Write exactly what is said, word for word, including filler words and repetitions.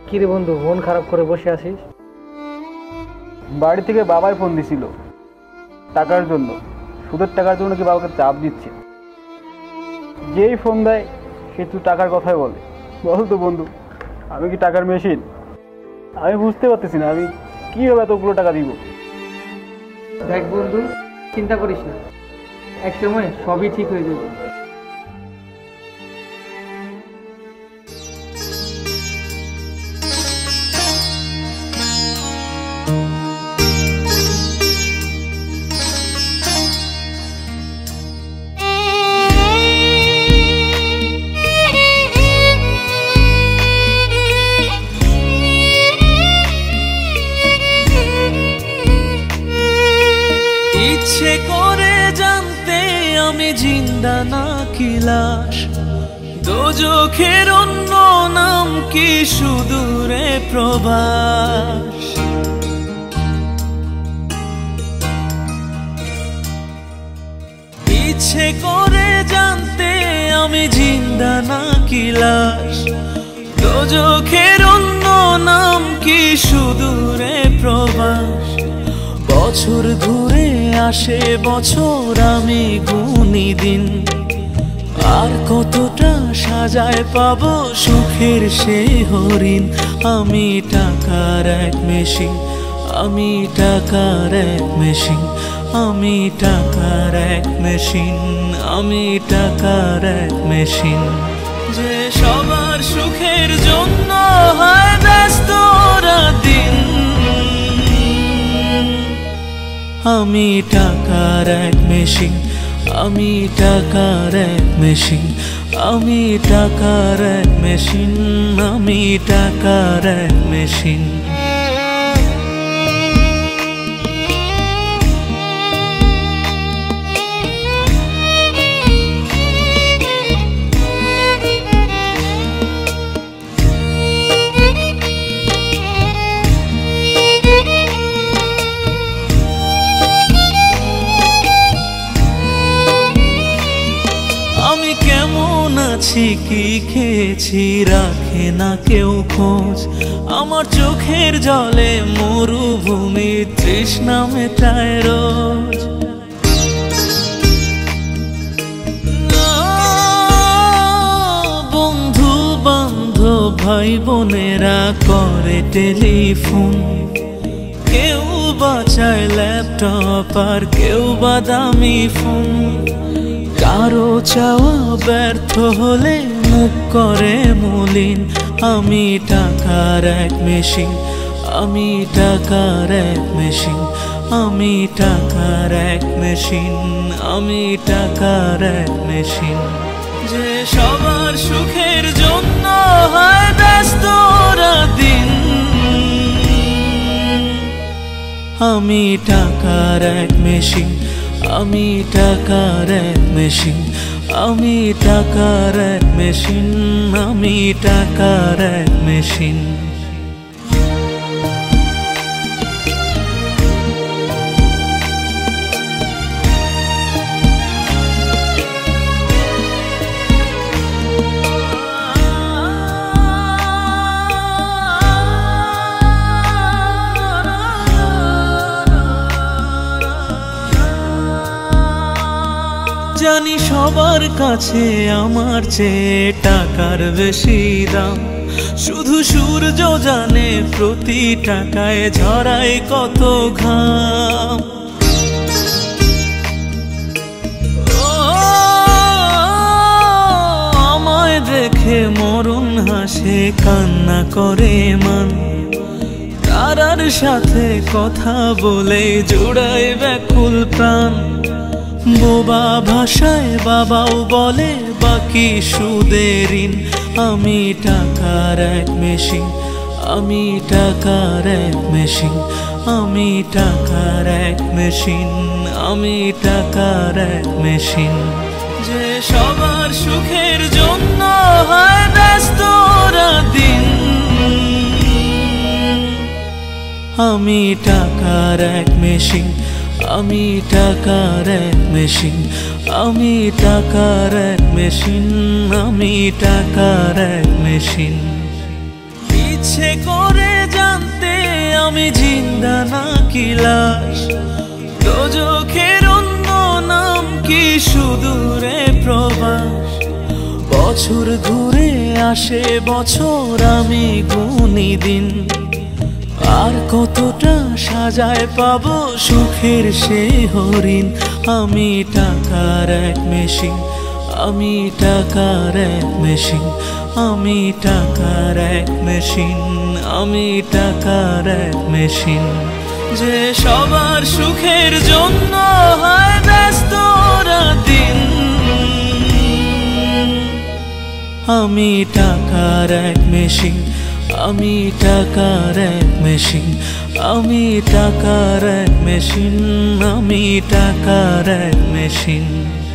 কি রে বন্ধু, মন খারাপ করে বসে আছিস? বাড়ি থেকে বাবাই ফোন দিছিল টাকার জন্য, সুদের টাকার জন্য কি বাবাকে চাপ দিচ্ছে। যেই ফোন দেয় সে তুই টাকার কথাই বলে। বল তো বন্ধু, আমি কি টাকার মেশিন? আমি বুঝতে পারতেছি না আমি কীভাবে এতগুলো টাকা দিব। দেখ বন্ধু, চিন্তা করিস না, এক সময় সবই ঠিক হয়ে যাবে। ইচ্ছে করে জানতে আমি জিন্দা নাকি লাশ, দোজখের অন্য নাম কি সুদূরে প্রবাস। ইচ্ছে করে জানতে আমি জিন্দা নাকি লাশ, দোজখের অন্য নাম কি সুদূরে প্রবাস। বছর ঘুরে আসে বছর, আমি গুনি দিন, আর কতটা সাজায় পাবো সুখের সে হরিণ। আমি টাকার এক মেশিন, আমি টাকার এক মেশিন, আমি টাকার এক মেশিন, আমি টাকার এক মেশিন। যে সবার সুখের জন্য হয় ব্যস্ত দিন, আমি টাকার এক মেশিন, আমি টাকার এক মেশিন, আমি টাকার এক মেশিন, আমি টাকার এক মেশিন। আমি কেমন আছি কি খেয়েছি রাখে না কেউ খোঁজ, আমার চোখের জলে মরুভূমি তৃষ্ণা মেটায় রোজ। বন্ধু বান্ধব ভাই বোনেরা করে টেলিফোন, কেউ বাঁচায় ল্যাপটপ আর কেউ বা দামি ফোন। কারো চাওয়া ব্যর্থ হলে মুখ করে মলিন, আমি টাকার এক মেশিন, আমি টাকার এক মেশিন, আমি টাকার এক মেশিন, আমি টাকার এক মেশিন। যে সবার সুখের জন্য হয় ব্যস্ত দিন, আমি টাকার এক মেশিন, আমি টাকার এক মেশিন, আমি টাকার এক মেশিন, আমি টাকার এক মেশিন। জানি সবার কাছে আমার চেয়ে টাকার বেশি দাম, শুধু সূর্য জানে প্রতি টাকায় ঝরায় কত ঘাম। আমায় দেখে মরণ হাসে কান্না করে মান, তারার সাথে কথা বলে জোড়ায় ব্যাকুল প্রাণ। বোবা ভাষায় বাবাও বলে বাকি সুদের ঋণ, আমি টাকার এক মেশিন, আমি টাকার এক মেশিন, আমি টাকার এক মেশিন, আমি টাকার এক মেশিন। যে সবার সুখের জন্য হয় ব্যস্ত দিন, আমি টাকার এক মেশিন, আমি টাকার এক মেশিন, আমি টাকার এক মেশিন, আমি টাকার এক মেশিন। ইচ্ছে করে জানতে আমি জিন্দা নাকি লাশ, দোজখের অন্য নাম কি সুদূরে প্রবাস। বছর ঘুরে আসে বছর, আমি গুনি দিন, আর কতটা সাজায় পাবো সুখের সে হরিণ। আমি টাকার এক মেশিন, আমি টাকার এক মেশিন, আমি টাকার এক মেশিন, আমি টাকার এক মেশিন, যে সবার সুখের জন্য হয় ব্যস্ত দিন। আমি টাকার এক মেশিন, আমি টাকার এক মেশিন, আমি টাকার এক মেশিন, আমি টাকার এক মেশিন।